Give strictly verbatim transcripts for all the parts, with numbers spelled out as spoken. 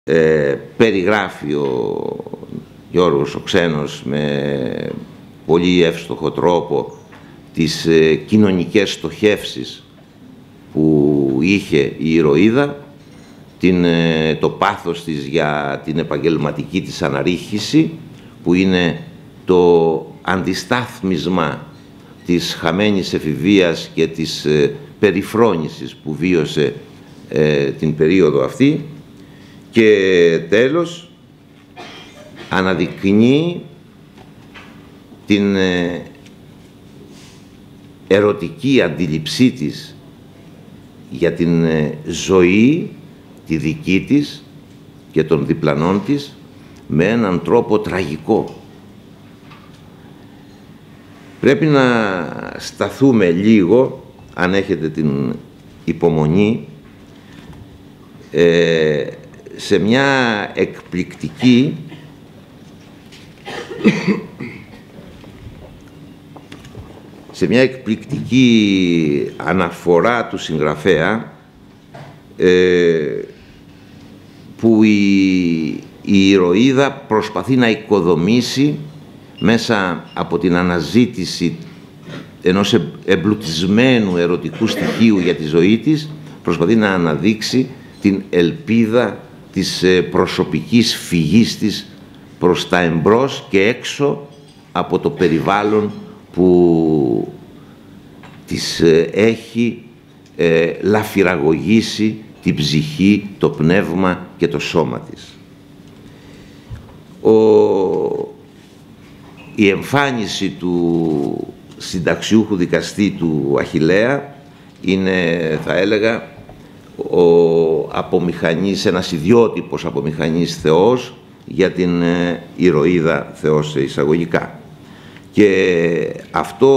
Ε, περιγράφει ο Γιώργος ο Ξένος με πολύ εύστοχο τρόπο τις ε, κοινωνικές στοχεύσεις που είχε η ηρωίδα, την, ε, το πάθος της για την επαγγελματική της αναρρίχηση, που είναι το αντιστάθμισμα της χαμένης εφηβείας και της ε, περιφρόνησης που βίωσε ε, την περίοδο αυτή. Και τέλος, αναδεικνύει την ε, ερωτική αντίληψή της για την ε, ζωή, τη δική της και των διπλανών της, με έναν τρόπο τραγικό. Πρέπει να σταθούμε λίγο, αν έχετε την υπομονή, ε, σε μια εκπληκτική σε μια εκπληκτική αναφορά του συγγραφέα, ε, που η, η ηρωίδα προσπαθεί να οικοδομήσει μέσα από την αναζήτηση ενός εμπλουτισμένου ερωτικού στοιχείου για τη ζωή της, προσπαθεί να αναδείξει την ελπίδα της προσωπικής φυγής της προς τα εμπρός και έξω από το περιβάλλον που της έχει ε, λαφυραγωγήσει την ψυχή, το πνεύμα και το σώμα της. Ο, η εμφάνιση του συνταξιούχου δικαστή του Αχιλλέα είναι, θα έλεγα, ο απομηχανής, ένας ιδιότυπος απομηχανής θεός για την ε, ηρωίδα θεός εισαγωγικά. Και αυτό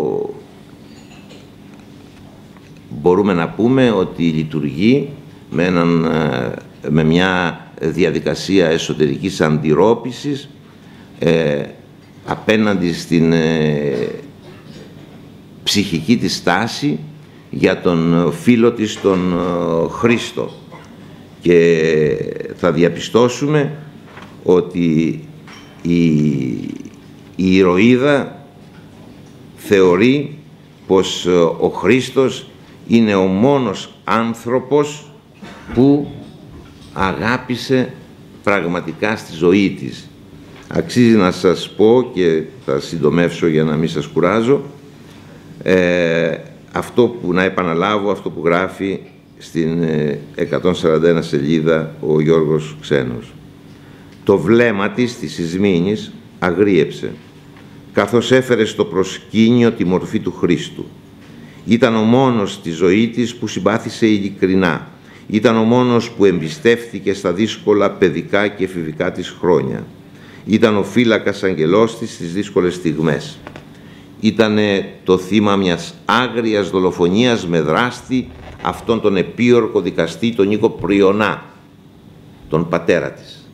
μπορούμε να πούμε ότι λειτουργεί με, έναν, με μια διαδικασία εσωτερικής αντιρρόπησης ε, απέναντι στην ε, ψυχική της στάση για τον φίλο της, τον ε, Χρήστο. Και θα διαπιστώσουμε ότι η Η ηρωίδα θεωρεί πως ο Χρήστος είναι ο μόνος άνθρωπος που αγάπησε πραγματικά στη ζωή της. Αξίζει να σας πω, και θα συντομεύσω για να μην σας κουράζω, ε, αυτό που να επαναλάβω, αυτό που γράφει στην εκατόν σαράντα ένα σελίδα ο Γιώργος Ξένος. Το βλέμμα της, της Ισμήνης, αγρίεψε, καθώς έφερε στο προσκήνιο τη μορφή του Χρήστου. Ήταν ο μόνος στη ζωή της που συμπάθησε ειλικρινά. Ήταν ο μόνος που εμπιστεύθηκε στα δύσκολα παιδικά και εφηβικά της χρόνια. Ήταν ο φύλακας αγγελός της στις δύσκολες στιγμές. Ήτανε το θύμα μιας άγριας δολοφονίας με δράστη αυτόν τον επίορκο δικαστή, τον Νίκο Πριονά, τον πατέρα της.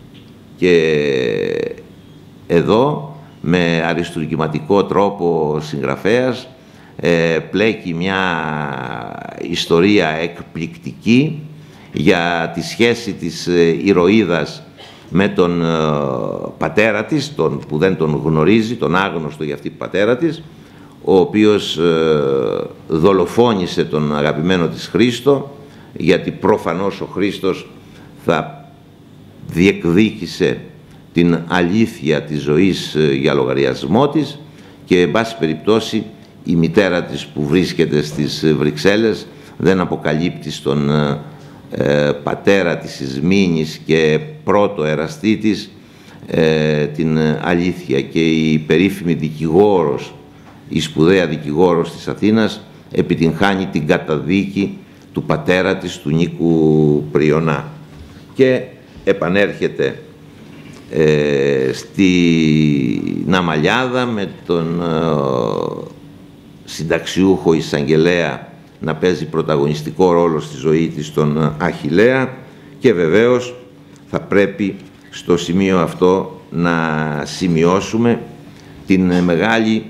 Και εδώ, με αριστουργηματικό τρόπο ο συγγραφέας, ε, πλέκει μια ιστορία εκπληκτική για τη σχέση της ε, ηρωίδας με τον ε, πατέρα της, τον, που δεν τον γνωρίζει, τον άγνωστο για αυτή πατέρα της, ο οποίος ε, δολοφόνησε τον αγαπημένο της Χρήστο, γιατί προφανώς ο Χρήστος θα διεκδίκησε την αλήθεια της ζωής για λογαριασμό της, και εν πάση περιπτώσει η μητέρα της, που βρίσκεται στις Βρυξέλλες, δεν αποκαλύπτει στον ε, πατέρα της Ισμήνης και πρώτο εραστή της ε, την αλήθεια, και η περίφημη δικηγόρος, η σπουδαία δικηγόρος της Αθήνας, επιτυγχάνει την καταδίκη του πατέρα της, του Νίκου Πριονά, και επανέρχεται Ε, στην Αμαλιάδα με τον ε, συνταξιούχο εισαγγελέα να παίζει πρωταγωνιστικό ρόλο στη ζωή της, τον Αχιλλέα, και βεβαίως θα πρέπει στο σημείο αυτό να σημειώσουμε την μεγάλη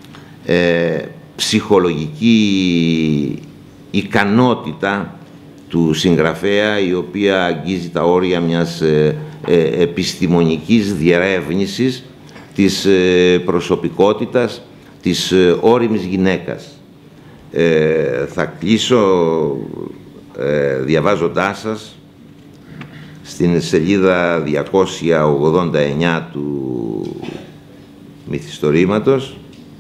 ε, ψυχολογική ικανότητα του συγγραφέα, η οποία αγγίζει τα όρια μιας ε, ε, επιστημονικής διερεύνησης της ε, προσωπικότητας της ε, ώριμης γυναίκας. Ε, θα κλείσω ε, διαβάζοντάς σας στην σελίδα διακόσια ογδόντα εννιά του μυθιστορήματος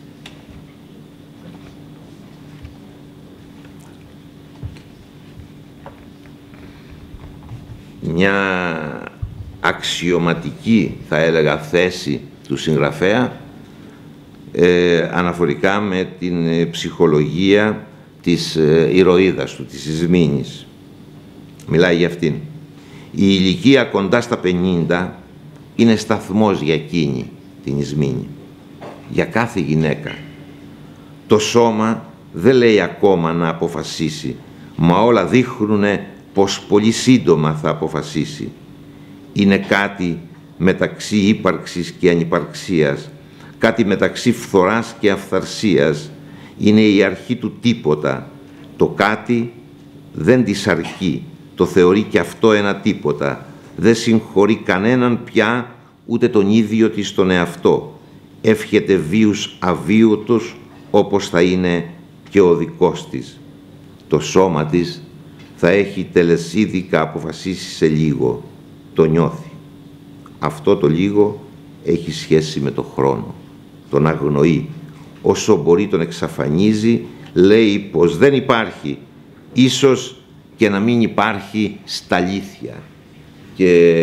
μια αξιωματική, θα έλεγα, θέση του συγγραφέα ε, αναφορικά με την ε, ψυχολογία της ε, ηρωίδας του, της Ισμήνης. Μιλάει για αυτήν. Η ηλικία κοντά στα πενήντα είναι σταθμός για εκείνη την Ισμήνη, για κάθε γυναίκα. Το σώμα δεν λέει ακόμα να αποφασίσει, μα όλα δείχνουνε πως πολύ σύντομα θα αποφασίσει. Είναι κάτι μεταξύ ύπαρξης και ανυπαρξίας, κάτι μεταξύ φθοράς και αυθαρσίας. Είναι η αρχή του τίποτα. Το κάτι δεν της αρκεί, το θεωρεί και αυτό ένα τίποτα. Δεν συγχωρεί κανέναν πια, ούτε τον ίδιο της τον εαυτό. Εύχεται βίους αβίωτος, όπως θα είναι και ο δικός της. Το σώμα της θα έχει τελεσίδικα αποφασίσει σε λίγο. Το νιώθει. Αυτό το λίγο έχει σχέση με το χρόνο. Τον αγνοεί. Όσο μπορεί τον εξαφανίζει, λέει πως δεν υπάρχει, ίσως και να μην υπάρχει στα αλήθεια. Και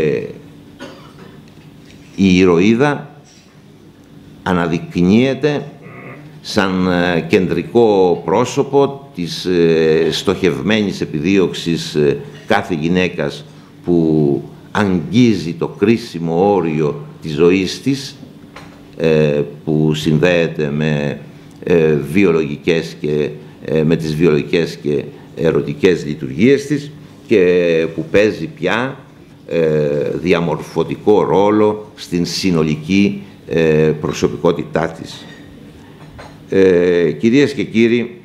η ηρωίδα αναδεικνύεται σαν κεντρικό πρόσωπο της στοχευμένης επιδίωξης κάθε γυναίκας που αγγίζει το κρίσιμο όριο της ζωής της, που συνδέεται με βιολογικές και με τις βιολογικές και ερωτικές λειτουργίες της και που παίζει πια διαμορφωτικό ρόλο στην συνολική προσωπικότητά της. Ε, κυρίες και κύριοι,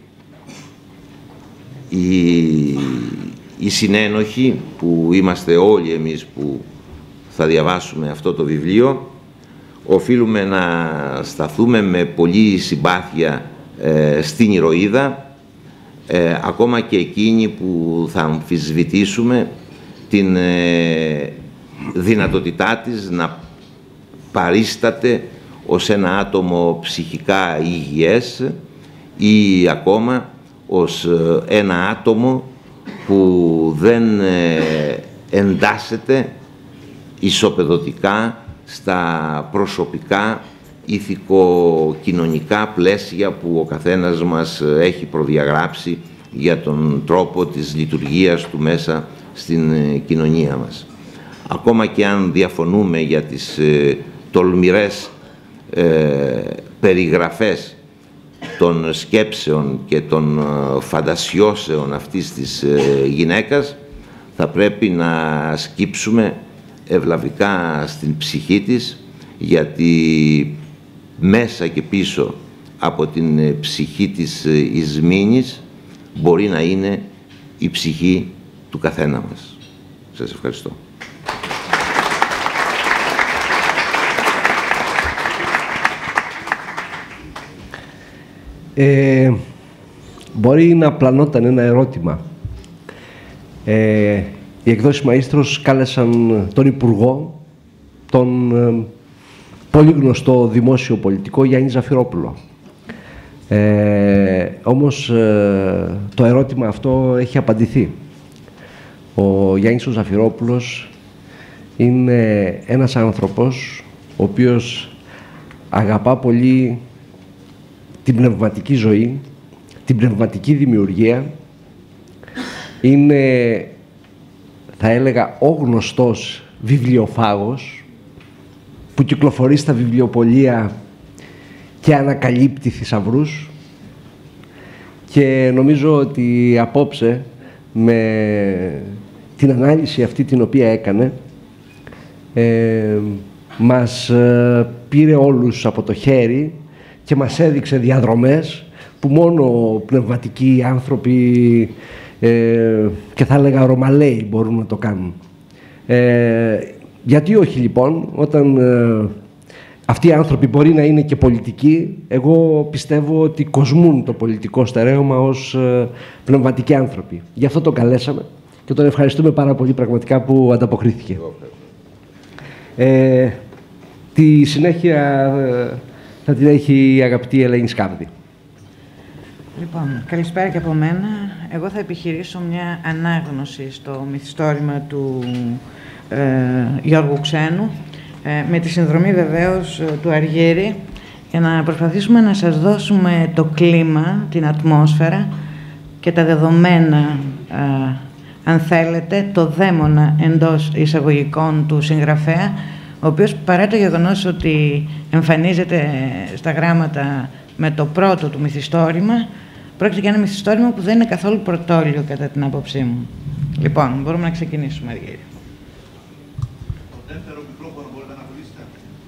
οι, οι συνένοχοι που είμαστε όλοι εμείς που θα διαβάσουμε αυτό το βιβλίο, οφείλουμε να σταθούμε με πολύ συμπάθεια ε, στην ηρωίδα, ε, ακόμα και εκείνοι που θα αμφισβητήσουμε την ε, δυνατότητά της να παρίσταται ως ένα άτομο ψυχικά υγιές ή ακόμα ως ένα άτομο που δεν εντάσσεται ισοπεδωτικά στα προσωπικά ηθικοκοινωνικά πλαίσια που ο καθένας μας έχει προδιαγράψει για τον τρόπο της λειτουργίας του μέσα στην κοινωνία μας. Ακόμα και αν διαφωνούμε για τις ε, τολμηρές ε, περιγραφές των σκέψεων και των ε, φαντασιώσεων αυτής της ε, γυναίκας, θα πρέπει να σκύψουμε ευλαβικά στην ψυχή της, γιατί μέσα και πίσω από την ψυχή της Ισμήνης μπορεί να είναι η ψυχή του καθένα μας. Σας ευχαριστώ. Ε, μπορεί να πλανόταν ένα ερώτημα. Ε, οι εκδόσεις Μαΐστρος κάλεσαν τον Υπουργό, τον ε, πολύ γνωστό δημόσιο πολιτικό Γιάννη Ζαφυρόπουλο. Ε, όμως ε, το ερώτημα αυτό έχει απαντηθεί. Ο Γιάννης ο Ζαφυρόπουλος είναι ένας άνθρωπος ο οποίος αγαπά πολύ την πνευματική ζωή, την πνευματική δημιουργία. Είναι, θα έλεγα, ο γνωστός βιβλιοφάγος που κυκλοφορεί στα βιβλιοπωλεία και ανακαλύπτει θησαυρούς. Και νομίζω ότι απόψε, με την ανάλυση αυτή την οποία έκανε, ε, μας ε, πήρε όλους από το χέρι και μας έδειξε διαδρομές που μόνο πνευματικοί άνθρωποι ε, και θα έλεγα ρωμαλαίοι μπορούν να το κάνουν. Ε, γιατί όχι λοιπόν, όταν ε, αυτοί οι άνθρωποι μπορεί να είναι και πολιτικοί, εγώ πιστεύω ότι κοσμούν το πολιτικό στερέωμα ως ε, πνευματικοί άνθρωποι. Γι' αυτό τον καλέσαμε και τον ευχαριστούμε πάρα πολύ πραγματικά που ανταποκρίθηκε. Ε, τη συνέχεια ε, θα την έχει η αγαπητή Ελένη Σκάβδη. Λοιπόν, καλησπέρα και από μένα. Εγώ θα επιχειρήσω μια ανάγνωση στο μυθιστόρημα του ε, Γιώργου Ξένου, ε, με τη συνδρομή βεβαίως ε, του Αργύρη, για να προσπαθήσουμε να σας δώσουμε το κλίμα, την ατμόσφαιρα και τα δεδομένα, ε, αν θέλετε, το δαίμονα εντός εισαγωγικών του συγγραφέα, ο οποίος παρά το γεγονός ότι εμφανίζεται στα γράμματα με το πρώτο του μυθιστόρημα, πρόκειται για ένα μυθιστόρημα που δεν είναι καθόλου πρωτόλιο κατά την άποψή μου. Λοιπόν, μπορούμε να ξεκινήσουμε, Αργύρη. Το δεύτερο μικρόφωνο μπορείτε να κλείσετε.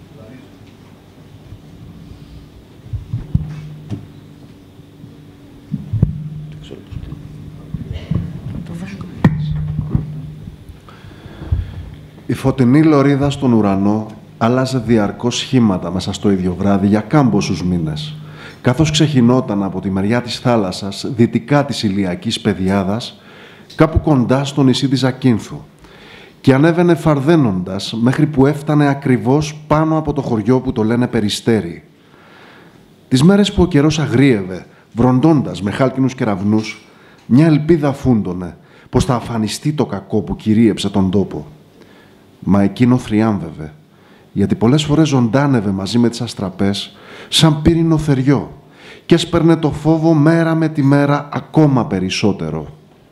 Η φωτεινή λωρίδα στον ουρανό άλλαζε διαρκώς σχήματα μέσα στο ίδιο βράδυ για κάμποσους μήνες, καθώς ξεχυνόταν από τη μεριά της θάλασσας, δυτικά της Ηλιακής Πεδιάδας, κάπου κοντά στο νησί της Ζακίνθου, και ανέβαινε φαρδένοντας μέχρι που έφτανε ακριβώς πάνω από το χωριό που το λένε Περιστέρι. Τις μέρες που ο καιρός αγρίευε, βροντώντας με χάλκινους κεραυνούς, μια ελπίδα φούντωνε πως θα αφανιστεί το κακό που κυρίεψε τον τόπο. Μα εκείνο θριάμβευε, γιατί πολλές φορές ζωντάνευε μαζί με τις αστραπές σαν πύρινο θεριό και έσπερνε το φόβο μέρα με τη μέρα ακόμα περισσότερο.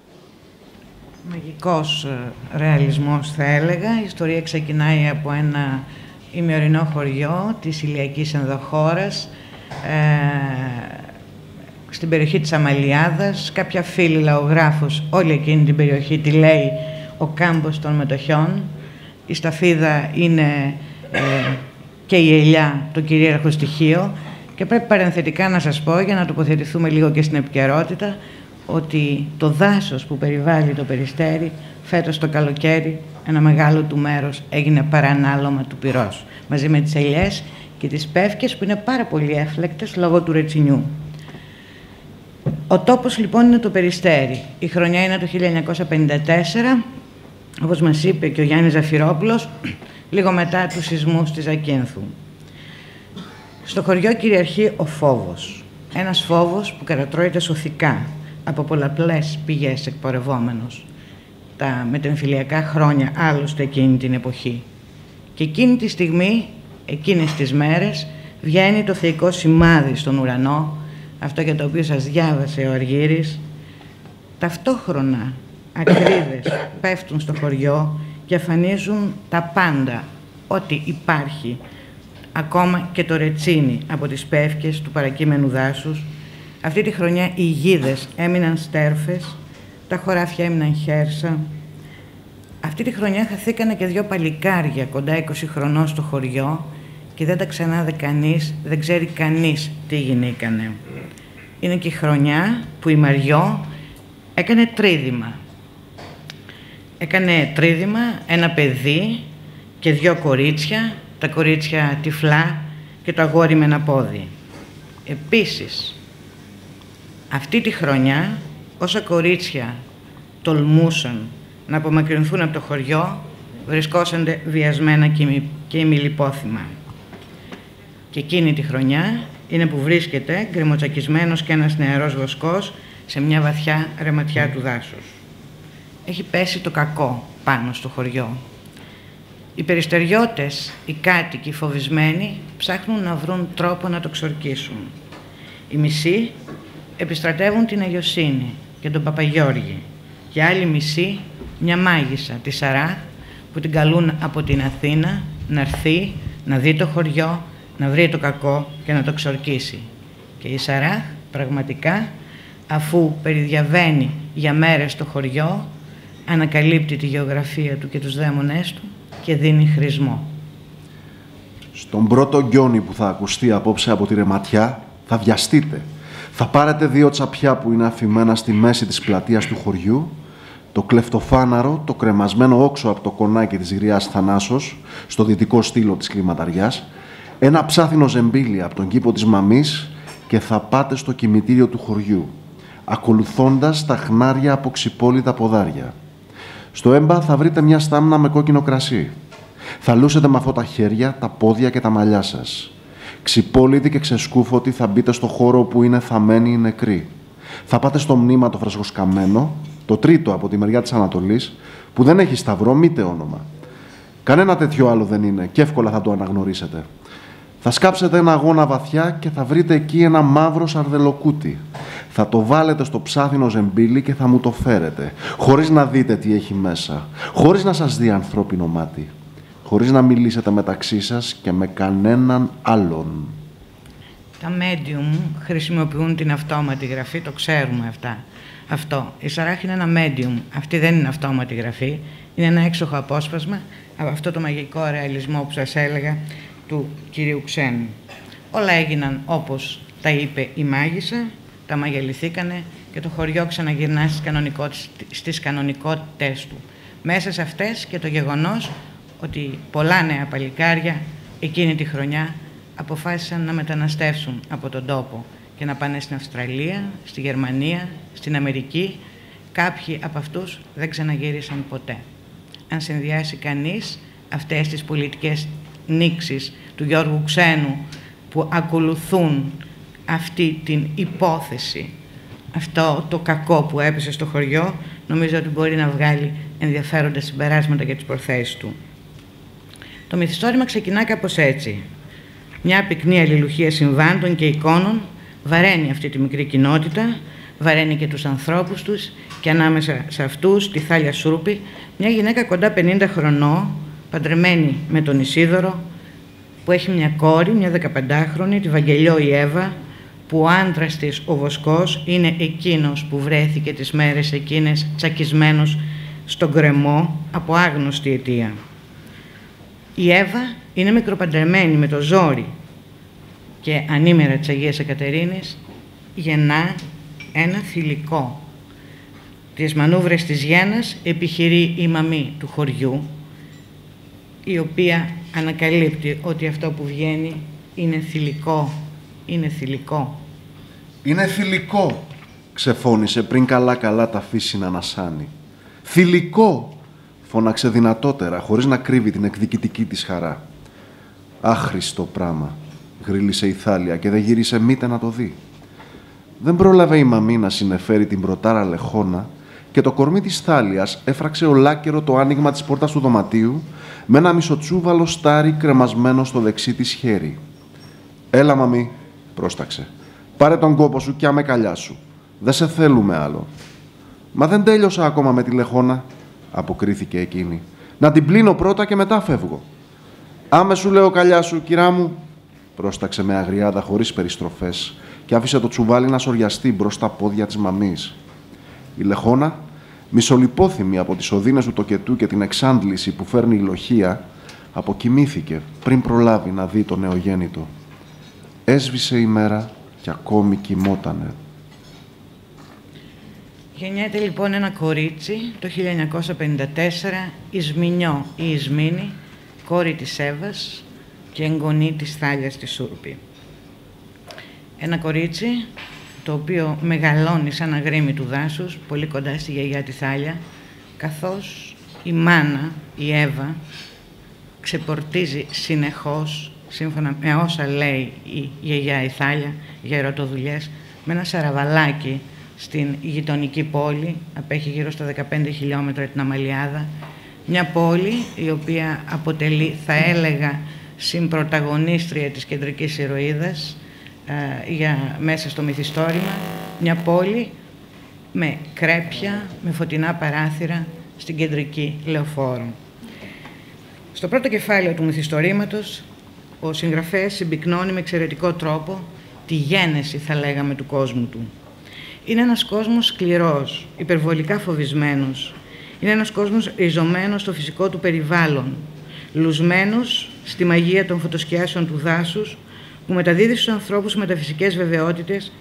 Μαγικός ρεαλισμός, θα έλεγα. Η ιστορία ξεκινάει από ένα ημιορεινό χωριό της Ηλιακής Ενδοχώρας, ε, στην περιοχή της Αμαλιάδας. Κάποια φίλη λαογράφος, όλη εκείνη την περιοχή τη λέει ο κάμπος των μετοχιών. Η σταφίδα είναι ε, και η ελιά το κυρίαρχο στοιχείο, και πρέπει παρενθετικά να σας πω, για να τοποθετηθούμε λίγο και στην επικαιρότητα, ότι το δάσος που περιβάλλει το Περιστέρι φέτος το καλοκαίρι ένα μεγάλο του μέρος έγινε παρανάλωμα του πυρός, μαζί με τις ελιές και τις πεύκες που είναι πάρα πολύ έφλεκτες λόγω του ρετσινιού. Ο τόπος λοιπόν είναι το Περιστέρι. Η χρονιά είναι το χίλια εννιακόσια πενήντα τέσσερα, όπως μας είπε και ο Γιάννης Ζαφυρόπουλος, λίγο μετά τους σεισμούς της Ζακίνθου. Στο χωριό κυριαρχεί ο φόβος. Ένας φόβος που κατατρώεται σωθικά από πολλαπλές πηγές εκπορευόμενος. Τα μετεμφυλιακά χρόνια άλλωστε εκείνη την εποχή. Και εκείνη τη στιγμή, εκείνες τις μέρες, βγαίνει το θεϊκό σημάδι στον ουρανό, αυτό για το οποίο σας διάβασε ο Αργύρης. Ταυτόχρονα ακρίδες πέφτουν στο χωριό και αφανίζουν τα πάντα, ό,τι υπάρχει, ακόμα και το ρετσίνι από τις πεύκες του παρακείμενου δάσους. Αυτή τη χρονιά οι γίδες έμειναν στέρφες, τα χωράφια έμειναν χέρσα. Αυτή τη χρονιά χαθήκανε και δύο παλικάρια κοντά είκοσι χρονών στο χωριό και δεν τα ξανάδε κανείς, δεν ξέρει κανείς τι γινήκανε. Είναι και η χρονιά που η Μαριό έκανε τρίδημα. Έκανε τρίδημα ένα παιδί και δύο κορίτσια, τα κορίτσια τυφλά και το αγόρι με ένα πόδι. Επίσης, αυτή τη χρονιά, όσα κορίτσια τολμούσαν να απομακρυνθούν από το χωριό, βρισκόσανται βιασμένα και ημιλιπόθυμα. Και εκείνη τη χρονιά είναι που βρίσκεται γκρεμοτσακισμένος και ένας νεαρός βοσκός σε μια βαθιά ρεματιά του δάσους. Έχει πέσει το κακό πάνω στο χωριό. Οι περιστεριώτες, οι κάτοικοι φοβισμένοι, ψάχνουν να βρουν τρόπο να το ξορκίσουν. Οι μισοί επιστρατεύουν την Αγιοσύνη και τον Παπαγιώργη και άλλοι μισοί μια μάγισσα, τη Σαρά, που την καλούν από την Αθήνα να έρθει, να δει το χωριό, να βρει το κακό και να το ξορκίσει. Και η Σαρά πραγματικά, αφού περιδιαβαίνει για μέρες το χωριό, ανακαλύπτει τη γεωγραφία του και τους δαίμονές του και δίνει χρησμό. Στον πρώτο γκιόνι που θα ακουστεί απόψε από τη ρεματιά θα βιαστείτε. Θα πάρετε δύο τσαπιά που είναι αφημένα στη μέση της πλατείας του χωριού, το κλεφτοφάναρο, το κρεμασμένο όξο από το κονάκι της γριάς Θανάσος, στο δυτικό στήλο της Κλιματαριάς, ένα ψάθινο ζεμπίλι από τον κήπο της Μαμής και θα πάτε στο κημητήριο του χωριού, ακολουθώντας τα χνάρια από ξυπόλυτα ποδάρια. Στο έμπα θα βρείτε μια στάμνα με κόκκινο κρασί. Θα λούσετε με αυτό τα χέρια, τα πόδια και τα μαλλιά σας. Ξυπόλυτοι και ξεσκούφωτοι θα μπείτε στο χώρο που είναι θαμμένοι οι νεκροί. Θα πάτε στο μνήμα το φρεσκοσκαμμένο, το τρίτο από τη μεριά της Ανατολής, που δεν έχει σταυρό μήτε όνομα. Κανένα τέτοιο άλλο δεν είναι και εύκολα θα το αναγνωρίσετε. Θα σκάψετε ένα αγώνα βαθιά και θα βρείτε εκεί ένα μαύρο σαρδελοκούτι. Θα το βάλετε στο ψάθινο ζεμπίλι και θα μου το φέρετε, χωρίς να δείτε τι έχει μέσα, χωρίς να σας δει ανθρώπινο μάτι, χωρίς να μιλήσετε μεταξύ σας και με κανέναν άλλον. Τα medium χρησιμοποιούν την αυτόματη γραφή, το ξέρουμε αυτά. Αυτό. Η Σαράχ είναι ένα medium. Αυτή δεν είναι αυτόματη γραφή. Είναι ένα έξοχο απόσπασμα από αυτό το μαγικό ρεαλισμό που σας έλεγα του κυρίου Ξένου. Όλα έγιναν όπως τα είπε η μάγισσα, τα μαγεληθήκανε και το χωριό ξαναγυρνά στις, κανονικότητες, στις κανονικότητες του. Μέσα σε αυτές και το γεγονός ότι πολλά νέα παλικάρια εκείνη τη χρονιά αποφάσισαν να μεταναστεύσουν από τον τόπο και να πάνε στην Αυστραλία, στη Γερμανία, στην Αμερική. Κάποιοι από αυτούς δεν ξαναγύρισαν ποτέ. Αν συνδυάσει κανείς αυτές τις πολιτικές νήξεις του Γιώργου Ξένου που ακολουθούν αυτή την υπόθεση, αυτό το κακό που έπεσε στο χωριό, νομίζω ότι μπορεί να βγάλει ενδιαφέροντα συμπεράσματα για τις προθέσεις του. Το μυθιστόρημα ξεκινά κάπως έτσι. Μια πυκνή αλληλουχία συμβάντων και εικόνων βαραίνει αυτή τη μικρή κοινότητα, βαραίνει και τους ανθρώπους τους και ανάμεσα σε αυτούς τη Θάλια Σούρπη, μια γυναίκα κοντά πενήντα χρονών, παντρεμένη με τον Ισίδωρο, που έχει μια κόρη, μια δεκαπεντάχρονη, τη Βαγγελιό η Εύα, που ο άντρας της, ο Βοσκός, είναι εκείνος που βρέθηκε τις μέρες εκείνες τσακισμένος στον γκρεμό από άγνωστη αιτία. Η Εύα είναι μικροπαντρεμένη με το ζόρι και ανήμερα της Αγίας Εκατερίνης γεννά ένα θηλυκό. Τις μανούβρες της γένας επιχειρεί η μαμή του χωριού, η οποία ανακαλύπτει ότι αυτό που βγαίνει είναι θηλυκό, είναι θηλυκό. Είναι θηλυκό, ξεφώνησε πριν καλά-καλά τα αφήσει να ανασάνει. Θηλυκό, φώναξε δυνατότερα, χωρίς να κρύβει την εκδικητική της χαρά. Άχρηστο πράμα, γρίλησε η Θάλια και δεν γύρισε μήτε να το δει. Δεν πρόλαβε η μαμή να συνεφέρει την πρωτάρα λεχόνα και το κορμί της Θάλιας έφραξε ολάκερο το άνοιγμα της πόρτας του δωματίου με ένα μισοτσούβαλο στάρι κρεμασμένο στο δεξί της χέρι. «Έλα, μαμή», πρόσταξε. «Πάρε τον κόπο σου και άμε καλιά σου. Δεν σε θέλουμε άλλο». «Μα δεν τέλειωσα ακόμα με τη λεχόνα», αποκρίθηκε εκείνη. «Να την πλύνω πρώτα και μετά φεύγω». «Άμε σου λέω καλιά σου, κυρά μου», πρόσταξε με αγριάδα χωρίς περιστροφές και άφησε το τσουβάλι να σοριαστεί μπρος στα πόδια της μαμής. Η λεχόνα, μισολιπόθυμη από τις οδύνες του τοκετού και την εξάντληση που φέρνει η λοχεία, αποκοιμήθηκε πριν προλάβει να δει το νεογέννητο. Έσβησε η μέρα και ακόμη κοιμότανε. Γεννιέται λοιπόν ένα κορίτσι το χίλια εννιακόσια πενήντα τέσσερα, Ισμηνιό ή Ισμήνη, κόρη της Εύας και εγγονή της Θάλιας της Σούρπη. Ένα κορίτσι το οποίο μεγαλώνει σαν αγρίμι του δάσους, πολύ κοντά στη γιαγιά τη Θάλια, καθώς η μάνα, η Εύα, ξεπορτίζει συνεχώς, σύμφωνα με όσα λέει η γιαγιά η Θάλια, για ερωτοδουλειές, με ένα σαραβαλάκι στην γειτονική πόλη, απέχει γύρω στα δεκαπέντε χιλιόμετρα την Αμαλιάδα, μια πόλη η οποία αποτελεί, θα έλεγα, συμπρωταγωνίστρια της κεντρικής ηρωίδας, για, μέσα στο μυθιστόρημα, μια πόλη με κρέπια, με φωτεινά παράθυρα στην κεντρική λεωφόρο. Στο πρώτο κεφάλαιο του μυθιστορήματος, ο συγγραφέας συμπυκνώνει με εξαιρετικό τρόπο τη γένεση, θα λέγαμε, του κόσμου του. Είναι ένας κόσμος σκληρός, υπερβολικά φοβισμένος. Είναι ένας κόσμος ριζωμένος στο φυσικό του περιβάλλον, λουσμένος στη μαγεία των φωτοσκιάσεων του δάσους, που μεταδίδει στους ανθρώπους μεταφυσικές βεβαιότητες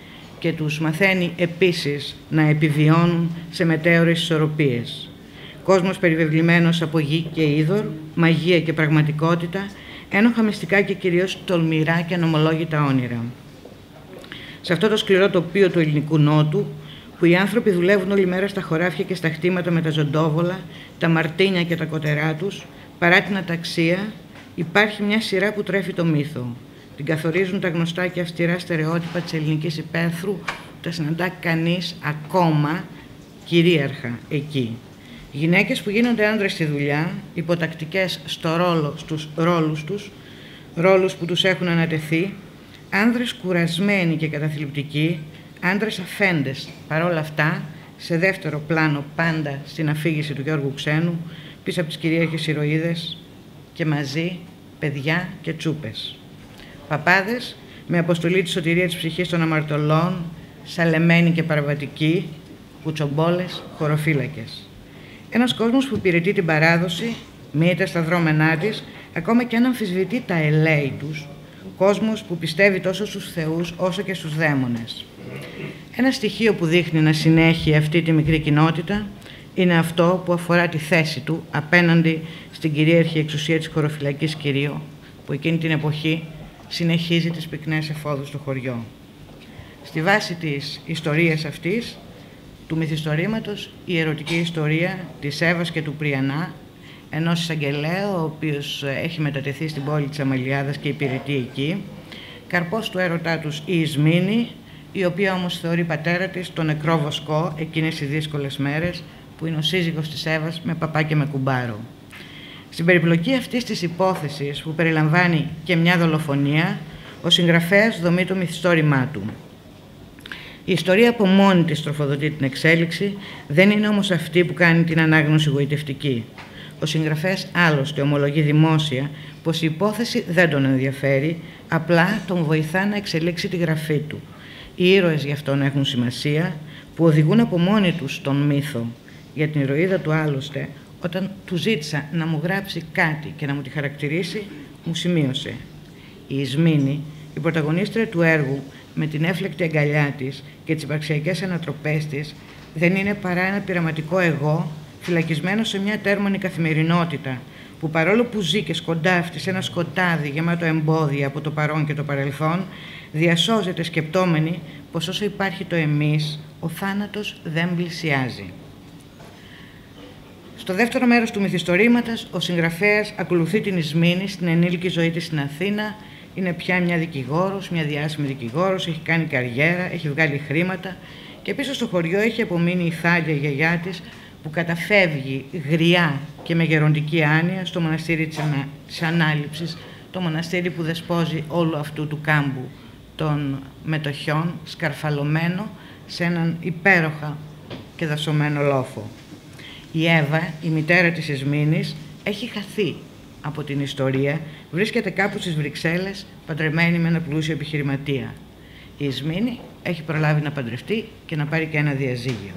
και τους μαθαίνει επίσης να επιβιώνουν σε μετέωρες ισορροπίες. Κόσμος περιβεβλημένος από γη και είδωρ, μαγεία και πραγματικότητα, ένοχα μυστικά και κυρίως τολμηρά και ανομολόγητα όνειρα. Σε αυτό το σκληρό τοπίο του ελληνικού νότου, που οι άνθρωποι δουλεύουν όλη μέρα στα χωράφια και στα χτήματα με τα ζωντόβολα, τα μαρτίνια και τα κοτερά τους, παρά την αταξία, υπάρχει μια σειρά που τρέφει το μύθο. Την καθορίζουν τα γνωστά και αυστηρά στερεότυπα της ελληνικής υπαίθρου, που τα συναντά κανείς ακόμα κυρίαρχα εκεί. Γυναίκες που γίνονται άντρες στη δουλειά, υποτακτικές στο ρόλο, στους ρόλους τους, ρόλους που τους έχουν ανατεθεί, άνδρες κουρασμένοι και καταθλιπτικοί, άντρες αφέντες, παρόλα αυτά, σε δεύτερο πλάνο πάντα στην αφήγηση του Γιώργου Ξένου, πίσω από τις κυρίαρχες ηρωίδες και μαζί παιδιά και τσούπες. Παπάδες με αποστολή τη σωτηρία της ψυχής των αμαρτωλών, σαλεμένοι και παραβατικοί, κουτσομπόλες, χωροφύλακες. Ένας κόσμος που υπηρετεί την παράδοση, μοίται στα δρόμενά της, ακόμα και αν αμφισβητεί τα ελέη τους, κόσμος που πιστεύει τόσο στους θεούς όσο και στους δαίμονες. Ένα στοιχείο που δείχνει να συνέχει αυτή τη μικρή κοινότητα είναι αυτό που αφορά τη θέση του απέναντι στην κυρίαρχη εξουσία της χωροφυλακής Κυρίω, που εκείνη την εποχή συνεχίζει τις πυκνές εφόδους στο χωριό. Στη βάση της ιστορίας αυτής, του μυθιστορήματος, η ερωτική ιστορία της Εύας και του Πριανά, ενός εισαγγελέου, ο οποίος έχει μετατεθεί στην πόλη της Αμαλιάδας και υπηρετεί εκεί, καρπός του έρωτά τους η Ισμήνη, η οποία όμως θεωρεί πατέρα της τον νεκρό Βοσκό εκείνες οι δύσκολες μέρες, που είναι ο σύζυγος της Εύας με παπά και με κουμπάρο. Στην περιπλοκή αυτής της υπόθεσης, που περιλαμβάνει και μια δολοφονία, ο συγγραφέας δομεί το μυθιστόρημά του. Η ιστορία από μόνη της τροφοδοτεί την εξέλιξη, δεν είναι όμως αυτή που κάνει την ανάγνωση γοητευτική. Ο συγγραφέας άλλωστε ομολογεί δημόσια πως η υπόθεση δεν τον ενδιαφέρει, απλά τον βοηθά να εξελίξει τη γραφή του. Οι ήρωες γι' αυτόν έχουν σημασία, που οδηγούν από μόνοι τους τον μύθο. Για την ηρωίδα του άλλωστε, όταν του ζήτησα να μου γράψει κάτι και να μου τη χαρακτηρίσει, μου σημείωσε. Η Ισμήνη, η πρωταγωνίστρια του έργου, με την έφλεκτη αγκαλιά της και τις υπαρξιακές ανατροπές της, δεν είναι παρά ένα πειραματικό εγώ, φυλακισμένο σε μια τέρμονη καθημερινότητα, που παρόλο που ζει και σκοντάφτει σε ένα σκοτάδι γεμάτο εμπόδια από το παρόν και το παρελθόν, διασώζεται σκεπτόμενη πως όσο υπάρχει το εμείς, ο θάνατος δεν πλησιάζει. Στο δεύτερο μέρος του μυθιστορήματος, ο συγγραφέας ακολουθεί την Ισμήνη στην ενήλικη ζωή της στην Αθήνα. Είναι πια μια δικηγόρος, μια διάσημη δικηγόρος, έχει κάνει καριέρα, έχει βγάλει χρήματα και πίσω στο χωριό έχει απομείνει η Θάλια, η γιαγιά της, που καταφεύγει γριά και με γεροντική άνοια στο μοναστήρι της, Ανα... της Ανάληψης, το μοναστήρι που δεσπόζει όλου αυτού του κάμπου των μετοχιών, σκαρφαλωμένο σε έναν υπέροχα και δασωμένο λόφο. Η Εύα, η μητέρα της Ισμήνης, έχει χαθεί από την ιστορία, βρίσκεται κάπου στις Βρυξέλλες, παντρεμένη με ένα πλούσιο επιχειρηματία. Η Ισμήνη έχει προλάβει να παντρευτεί και να πάρει και ένα διαζύγιο.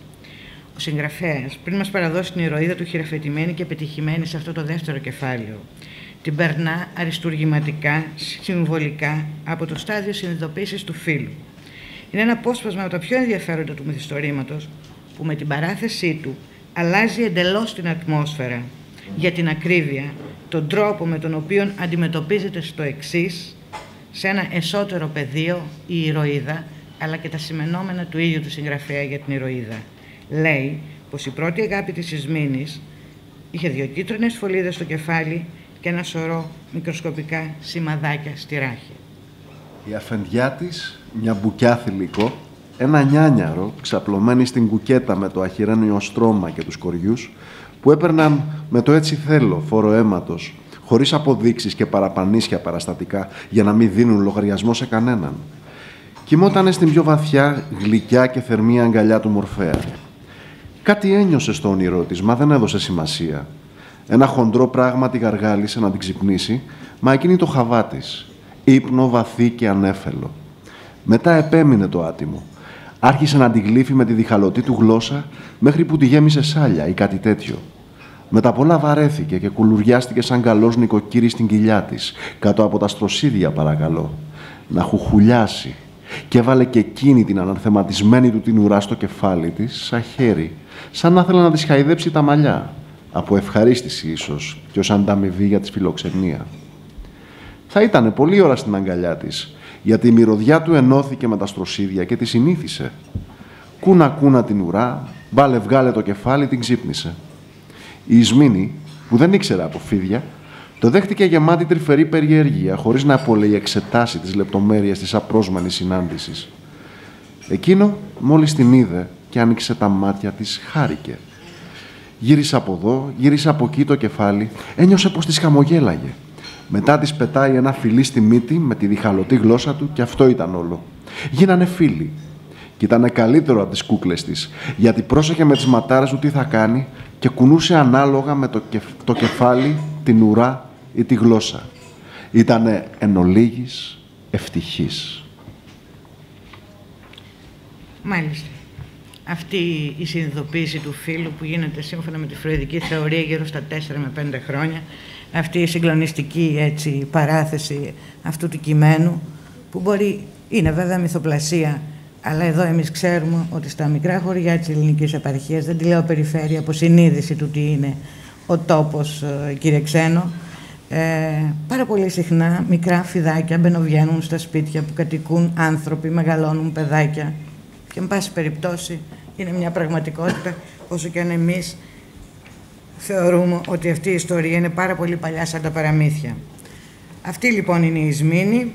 Ο συγγραφέας, πριν μας παραδώσει την ηρωίδα του χειραφετημένη και πετυχημένη σε αυτό το δεύτερο κεφάλαιο, την περνά αριστουργηματικά, συμβολικά, από το στάδιο συνειδητοποίησης του φίλου. Είναι ένα απόσπασμα από τα πιο ενδιαφέροντα του μυθιστορήματος, που με την παράθεσή του αλλάζει εντελώς την ατμόσφαιρα. Για την ακρίβεια, τον τρόπο με τον οποίο αντιμετωπίζεται στο εξής, σε ένα εσωτερικό πεδίο, η ηρωίδα, αλλά και τα σημενόμενα του ίδιου του συγγραφέα για την ηρωίδα. Λέει πως η πρώτη αγάπη της Ισμήνης είχε δύο κίτρινες φωλίδες στο κεφάλι και ένα σωρό μικροσκοπικά σημαδάκια στη ράχη. Η αφεντιά της, μια μπουκιά θηλυκό, ένα νιάνιαρο ξαπλωμένη στην κουκέτα με το αχυρένιο στρώμα και τους κοριούς, που έπαιρναν με το έτσι θέλω φόρο αίματος, χωρίς αποδείξεις και παραπανίσια παραστατικά, για να μην δίνουν λογαριασμό σε κανέναν. Κοιμότανε στην πιο βαθιά, γλυκιά και θερμή αγκαλιά του Μορφέα. Κάτι ένιωσε στο όνειρό της, μα δεν έδωσε σημασία. Ένα χοντρό πράγμα τη γαργάλισε να την ξυπνήσει, μα εκείνη το χαβά της. Ύπνο βαθύ και ανέφελο. Μετά επέμεινε το άτιμο. Άρχισε να την γλύφει με τη διχαλωτή του γλώσσα, μέχρι που τη γέμισε σάλια ή κάτι τέτοιο. Μετά πολλά βαρέθηκε και κουλουριάστηκε σαν καλός νοικοκύρης στην κοιλιά της, κάτω από τα στροσίδια παρακαλώ. Να χουχουλιάσει. και έβαλε και εκείνη την αναθεματισμένη του την ουρά στο κεφάλι της, σαν χέρι, σαν να ήθελε να της χαϊδέψει τα μαλλιά, από ευχαρίστηση ίσως και ως ανταμοιβή για τη φιλοξενία. Θα ήτανε πολλή ώρα στην αγκαλιά της, γιατί η μυρωδιά του ενώθηκε με τα στροσίδια και τη συνήθισε. Κούνα-κούνα την ουρά, βάλε βγάλε το κεφάλι, την ξύπνησε. Η Ισμήνη, που δεν ήξερε από φίδια, το δέχτηκε γεμάτη τρυφερή περιέργεια, χωρίς να εξετάσει τις λεπτομέρειες της απρόσμενης συνάντησης. Εκείνο, μόλις την είδε και άνοιξε τα μάτια της, χάρηκε. Γύρισε από εδώ, γύρισε από εκεί το κεφάλι, ένιωσε πως της χαμογέλαγε. Μετά της πετάει ένα φιλί στη μύτη με τη διχαλωτή γλώσσα του και αυτό ήταν όλο. Γίνανε φίλοι. Και ήτανε καλύτερο από τις κούκλες της, γιατί πρόσεχε με τις ματάρες του τι θα κάνει και κουνούσε ανάλογα με το, κεφ... το κεφάλι, την ουρά ή τη γλώσσα. Ήτανε εν ολίγης ευτυχής. Μάλιστα. Αυτή η συνειδητοποίηση του φίλου που γίνεται σύμφωνα με τη φροηδική θεωρία γύρω στα τέσσερα με πέντε χρόνια, αυτή η συγκλονιστική έτσι, παράθεση αυτού του κειμένου, που μπορεί, είναι βέβαια μυθοπλασία, αλλά εδώ εμείς ξέρουμε ότι στα μικρά χωριά της ελληνικής επαρχίας, δεν τη λέω περιφέρεια, από συνείδηση του τι είναι ο τόπος, κύριε Ξένο, ε, πάρα πολύ συχνά μικρά φιδάκια μπαινοβγαίνουν στα σπίτια που κατοικούν άνθρωποι, μεγαλώνουν παιδάκια και εν πάση περιπτώσει είναι μια πραγματικότητα, όσο και αν εμείς θεωρούμε ότι αυτή η ιστορία είναι πάρα πολύ παλιά σαν τα παραμύθια. Αυτή λοιπόν είναι η Ισμήνη,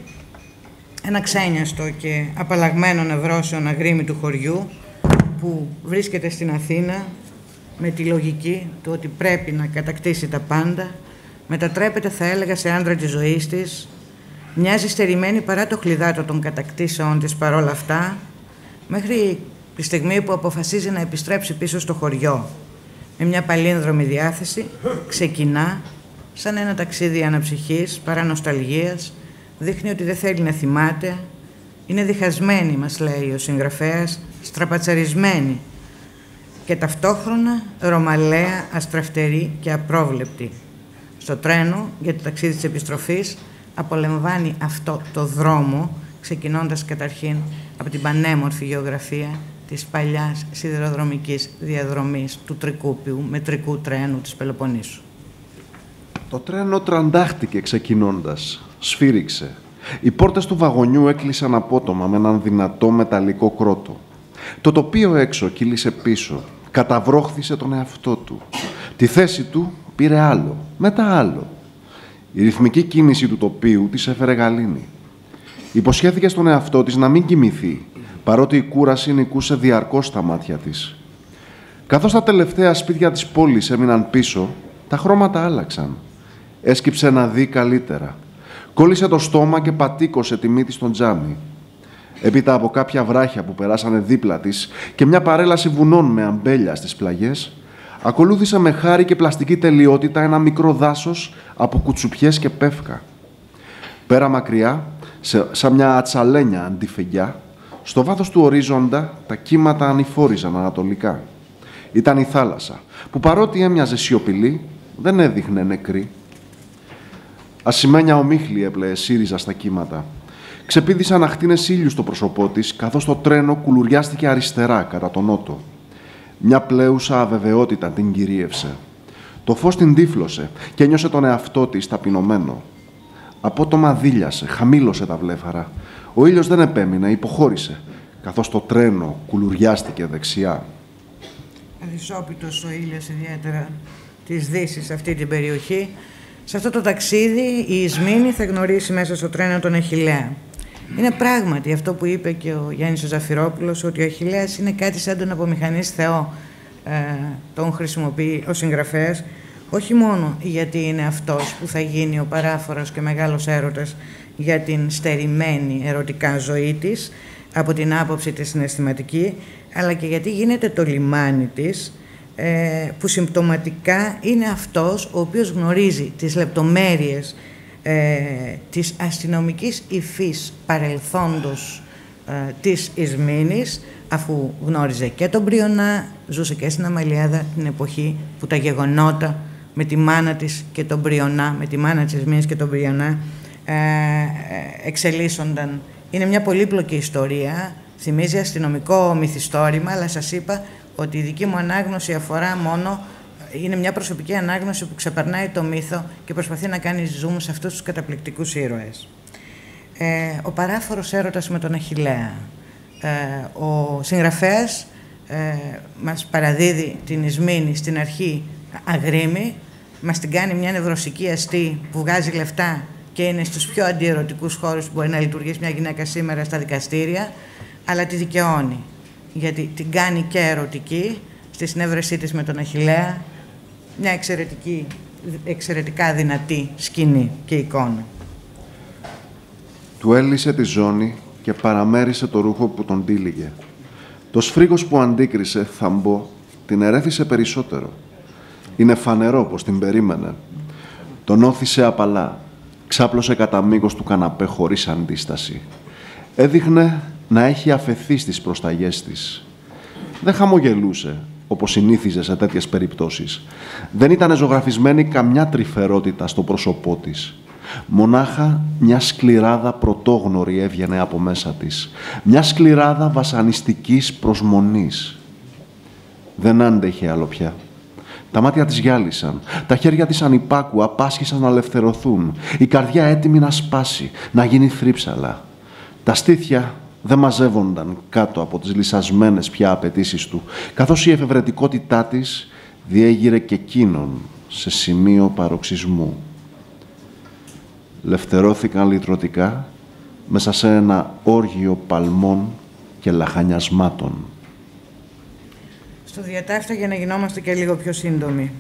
ένα ξένιαστο και απαλλαγμένο νευρώσεων αγρίμι του χωριού που βρίσκεται στην Αθήνα με τη λογική του ότι πρέπει να κατακτήσει τα πάντα, μετατρέπεται θα έλεγα σε άντρα της ζωής της, μοιάζει στερημένη παρά το χλιδάτο των κατακτήσεων της παρόλα αυτά, μέχρι τη στιγμή που αποφασίζει να επιστρέψει πίσω στο χωριό. Με μια παλίνδρομη διάθεση ξεκινά σαν ένα ταξίδι αναψυχής, παρά νοσταλγίας, δείχνει ότι δεν θέλει να θυμάται, είναι διχασμένη, μας λέει ο συγγραφέας, στραπατσαρισμένη και ταυτόχρονα ρωμαλαία, αστραφτερή και απρόβλεπτη. Στο τρένο, για το ταξίδι της επιστροφής, απολαμβάνει αυτό το δρόμο, ξεκινώντας καταρχήν από την πανέμορφη γεωγραφία της παλιάς σιδηροδρομικής διαδρομής του Τρικούπιου με τρικού τρένου της Πελοποννήσου. Το τρένο τραντάχτηκε ξεκινώντας, σφύριξε. Οι πόρτες του βαγονιού έκλεισαν απότομα με έναν δυνατό μεταλλικό κρότο. Το τοπίο έξω κύλησε πίσω, καταβρόχθησε τον εαυτό του. Τη θέση του πήρε άλλο, μετά άλλο. Η ρυθμική κίνηση του τοπίου της έφερε γαλήνη. Υποσχέθηκε στον εαυτό της να μην κοιμηθεί, παρότι η κούραση νικούσε διαρκώς στα μάτια της. Καθώς τα τελευταία σπίτια της πόλης έμειναν πίσω, τα χρώματα άλλαξαν. Έσκυψε να δει καλύτερα. Κόλλησε το στόμα και πατήκωσε τη μύτη στον τζάμι. Έπειτα από κάποια βράχια που περάσανε δίπλα της και μια παρέλαση βουνών με αμπέλια στις πλαγιές, ακολούθησε με χάρη και πλαστική τελειότητα ένα μικρό δάσος από κουτσουπιές και πεύκα. Πέρα μακριά, σε, σαν μια ατσαλένια αντιφεγγιά, στο βάθος του ορίζοντα τα κύματα ανηφόριζαν ανατολικά. Ήταν η θάλασσα, που παρότι έμοιαζε σιωπηλή, δεν έδειχνε νεκρή. Ασημένια ομίχλη έπλεε σύριζα στα κύματα. Ξεπήδησαν αχτίνες ήλιου στο πρόσωπό της, καθώς το τρένο κουλουριάστηκε αριστερά κατά τον νότο. Μια πλέουσα αβεβαιότητα την κυρίευσε. Το φως την τύφλωσε και ένιωσε τον εαυτό της ταπεινωμένο. Απότομα δίλιασε, χαμήλωσε τα βλέφαρα. Ο ήλιος δεν επέμεινε, υποχώρησε, καθώς το τρένο κουλουριάστηκε δεξιά. Αδυσόπιτος ο ήλιος, ιδιαίτερα της Δύσης αυτή την περιοχή. Σε αυτό το ταξίδι η Ισμήνη θα γνωρίσει μέσα στο τρένο τον Αχιλλέα. Είναι πράγματι αυτό που είπε και ο Γιάννης ο Ζαφυρόπουλος, ότι ο Αχιλλέας είναι κάτι σαν τον απομηχανής Θεό. Ε, τον χρησιμοποιεί ο συγγραφέας, όχι μόνο γιατί είναι αυτός που θα γίνει ο παράφορος και μεγάλος έρωτας για την στερημένη ερωτικά ζωή της, από την άποψη της συναισθηματική, αλλά και γιατί γίνεται το λιμάνι της, που συμπτωματικά είναι αυτός ο οποίος γνωρίζει τις λεπτομέρειες ε, της αστυνομικής υφής παρελθόντος ε, της Ισμήνης, αφού γνώριζε και τον Μπριονά, ζούσε και στην Αμαλιάδα την εποχή που τα γεγονότα με τη μάνα της και τον Μπριονά, με τη μάνα της Ισμήνης και τον Μπριονά ε, εξελίσσονταν Είναι μια πολύπλοκη ιστορία, θυμίζει αστυνομικό μυθιστόρημα, αλλά σας είπα ότι η δική μου ανάγνωση αφορά μόνο, είναι μια προσωπική ανάγνωση που ξεπερνάει το μύθο και προσπαθεί να κάνει zoom σε αυτούς τους καταπληκτικούς ήρωες. Ε, ο παράφορος έρωτας με τον Αχιλλέα. Ε, ο συγγραφέας ε, μας παραδίδει την Ισμήνη στην αρχή αγρίμη, μας την κάνει μια νευρωσική αστή που βγάζει λεφτά και είναι στους πιο αντιερωτικούς χώρους που μπορεί να λειτουργήσει μια γυναίκα σήμερα στα δικαστήρια, αλλά τη δικαιώνει, γιατί την κάνει και ερωτική στη συνέβρεσή της με τον Αχιλλέα, μια εξαιρετική, εξαιρετικά δυνατή σκηνή και εικόνα. Του έλυσε τη ζώνη και παραμέρισε το ρούχο που τον τύλιγε. Το σφρίγος που αντίκρισε, θαμπό, την ερέθησε περισσότερο. Είναι φανερό πως την περίμενε. Τον όθησε απαλά. Ξάπλωσε κατά μήκος του καναπέ χωρίς αντίσταση. Έδειχνε να έχει αφεθεί στις προσταγές της. Δεν χαμογελούσε, όπως συνήθιζε σε τέτοιες περιπτώσεις. Δεν ήταν ζωγραφισμένη καμιά τρυφερότητα στο πρόσωπό της. Μονάχα μια σκληράδα πρωτόγνωρη έβγαινε από μέσα της. Μια σκληράδα βασανιστικής προσμονής. Δεν άντεχε άλλο πια. Τα μάτια της γυάλισαν, τα χέρια της ανυπάκουα πάσχησαν να ελευθερωθούν, η καρδιά έτοιμη να σπάσει, να γίνει θρύψαλα. Τα στήθια δεν μαζεύονταν κάτω από τις λυσασμένες πια απαιτήσεις του, καθώς η εφευρετικότητά της διέγειρε και εκείνον σε σημείο παροξισμού. Λευτερώθηκαν λυτρωτικά μέσα σε ένα όργιο παλμών και λαχανιασμάτων. Στο διατάφτα για να γινόμαστε και λίγο πιο σύντομοι.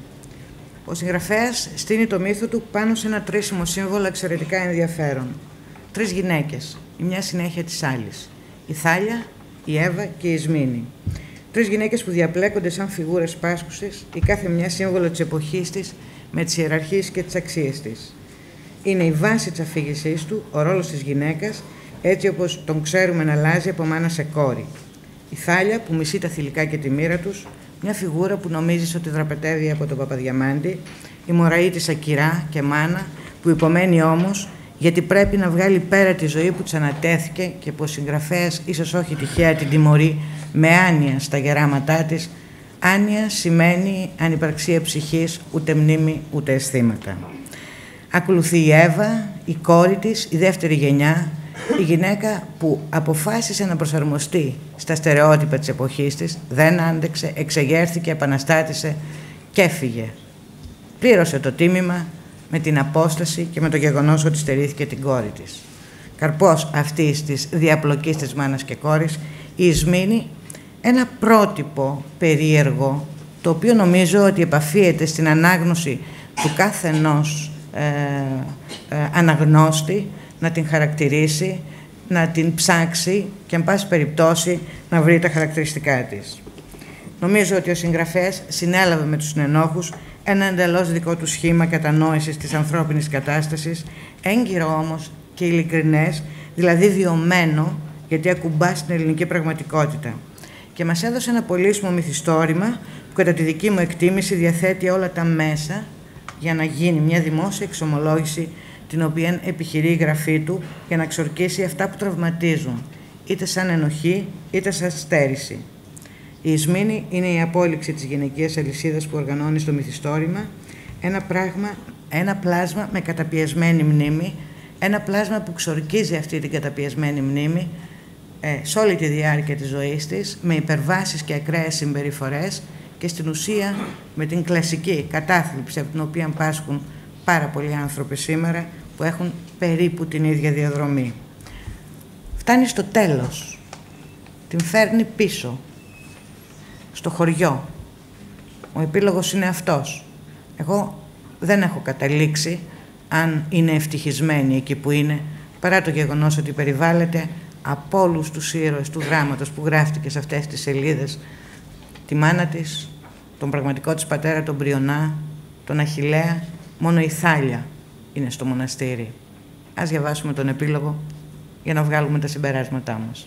Ο συγγραφέας στείνει το μύθο του πάνω σε ένα τρίσιμο σύμβολο εξαιρετικά ενδιαφέρον. Τρεις γυναίκες, η μια συνέχεια της άλλης. Η Θάλια, η Εύα και η Ισμήνη. Τρεις γυναίκες που διαπλέκονται σαν φιγούρες πάσχουσες, η κάθε μια σύμβολο της εποχής της, με τις ιεραρχίες και τις αξίες της. Είναι η βάση της αφήγησής του, ο ρόλος της γυναίκας, έτσι όπως τον ξέρουμε να αλλάζει από μάνα σε κόρη. Η Θάλια που μισεί τα θηλυκά και τη μοίρα τους, μια φιγούρα που νομίζεις ότι δραπετεύει από τον Παπαδιαμάντη, η Μωραΐτισσα κυρά και μάνα που υπομένει όμως γιατί πρέπει να βγάλει πέρα τη ζωή που της ανατέθηκε και που ο συγγραφέας ίσως όχι τυχαία την τιμωρεί με άνοια στα γεράματά της. Άνοια σημαίνει ανυπαρξία ψυχής, ούτε μνήμη ούτε αισθήματα. Ακολουθεί η Εύα, η κόρη της, η δεύτερη γενιά, η γυναίκα που αποφάσισε να προσαρμοστεί στα στερεότυπα της εποχής της, δεν άντεξε, εξεγέρθηκε, επαναστάτησε και έφυγε. Πλήρωσε το τίμημα με την απόσταση και με το γεγονός ότι στερήθηκε την κόρη της. Καρπός αυτής της διαπλοκής της μάνας και κόρης, η Ισμήνη, ένα πρότυπο περίεργο, το οποίο νομίζω ότι επαφίεται στην ανάγνωση του καθενός ε, ε, αναγνώστη, να την χαρακτηρίσει, να την ψάξει και, εν πάση περιπτώσει, να βρει τα χαρακτηριστικά της. Νομίζω ότι ο συγγραφέας συνέλαβε με τους συνενόχους ένα εντελώς δικό του σχήμα κατανόησης της ανθρώπινης κατάστασης, έγκυρο όμως και ειλικρινές, δηλαδή βιωμένο, γιατί ακουμπά στην ελληνική πραγματικότητα. Και μας έδωσε ένα πολύσιμο μυθιστόρημα που, κατά τη δική μου εκτίμηση, διαθέτει όλα τα μέσα για να γίνει μια δημόσια εξομολόγηση, την οποία επιχειρεί η γραφή του για να ξορκίσει αυτά που τραυματίζουν, είτε σαν ενοχή, είτε σαν στέρηση. Η Ισμήνη είναι η απόλυξη της γυναικείας αλυσίδας που οργανώνει στο μυθιστόρημα, ένα, πράγμα, ένα πλάσμα με καταπιεσμένη μνήμη, ένα πλάσμα που ξορκίζει αυτή την καταπιεσμένη μνήμη ε, σε όλη τη διάρκεια της ζωής της, με υπερβάσεις και ακραίες συμπεριφορές και στην ουσία με την κλασική κατάθλιψη από την οποία πάσχουν πάρα πολλοί άνθρωποι σήμερα που έχουν περίπου την ίδια διαδρομή. Φτάνει στο τέλος, την φέρνει πίσω, στο χωριό. Ο επίλογος είναι αυτός. Εγώ δεν έχω καταλήξει αν είναι ευτυχισμένη εκεί που είναι, παρά το γεγονός ότι περιβάλλεται από όλους τους ήρωες του δράματος που γράφτηκε σε αυτές τις σελίδες, τη μάνα της, τον πραγματικό της πατέρα, τον Πριονά, τον Αχιλλέα. Μόνο η Θάλια είναι στο μοναστήρι. Ας διαβάσουμε τον επίλογο για να βγάλουμε τα συμπεράσματά μας.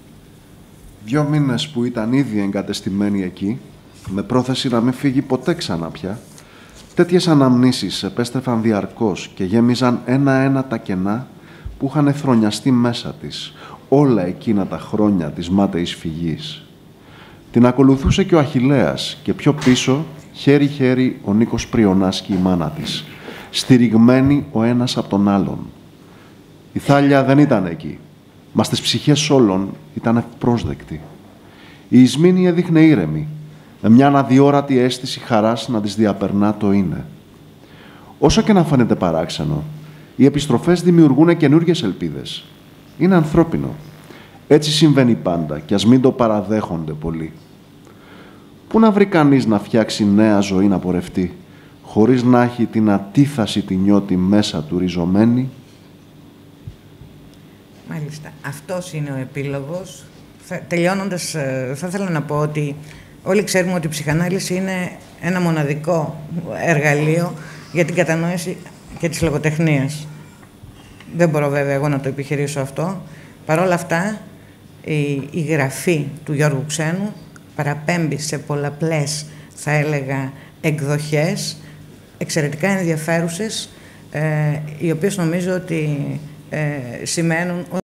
Δυο μήνες που ήταν ήδη εγκατεστημένη εκεί, με πρόθεση να μην φύγει ποτέ ξανά πια, τέτοιες αναμνήσεις επέστρεφαν διαρκώς και γέμιζαν ένα-ένα τα κενά που είχαν θρονιαστεί μέσα της όλα εκείνα τα χρόνια της μάταιης φυγής. Την ακολουθούσε και ο Αχιλλέας και πιο πίσω, χέρι-χέρι, ο Νίκος Πριονάς και η μάνα της, στηριγμένοι ο ένας από τον άλλον. Η Θάλια δεν ήταν εκεί, μα στις ψυχές όλων ήταν ευπρόσδεκτη. Η Ισμήνη έδειχνε ήρεμη, με μια αδιόρατη αίσθηση χαράς να της διαπερνά το είναι. Όσο και να φαίνεται παράξενο, οι επιστροφές δημιουργούν καινούργιες ελπίδες. Είναι ανθρώπινο. Έτσι συμβαίνει πάντα και ας μην το παραδέχονται πολύ. Πού να βρει κανείς να φτιάξει νέα ζωή να πορευτεί, χωρίς να έχει την αντίθαση τη νιώτη μέσα του ριζωμένη? Μάλιστα. Αυτός είναι ο επίλογος. Θα, τελειώνοντας, θα ήθελα να πω ότι όλοι ξέρουμε ότι η ψυχανάλυση είναι ένα μοναδικό εργαλείο για την κατανόηση και της λογοτεχνίας. Δεν μπορώ βέβαια εγώ να το επιχειρήσω αυτό. Παρ' όλα αυτά, η, η γραφή του Γιώργου Ξένου παραπέμπει σε πολλαπλές, θα έλεγα, εκδοχές, εξαιρετικά ενδιαφέρουσες, ε, οι οποίες νομίζω ότι ε, σημαίνουν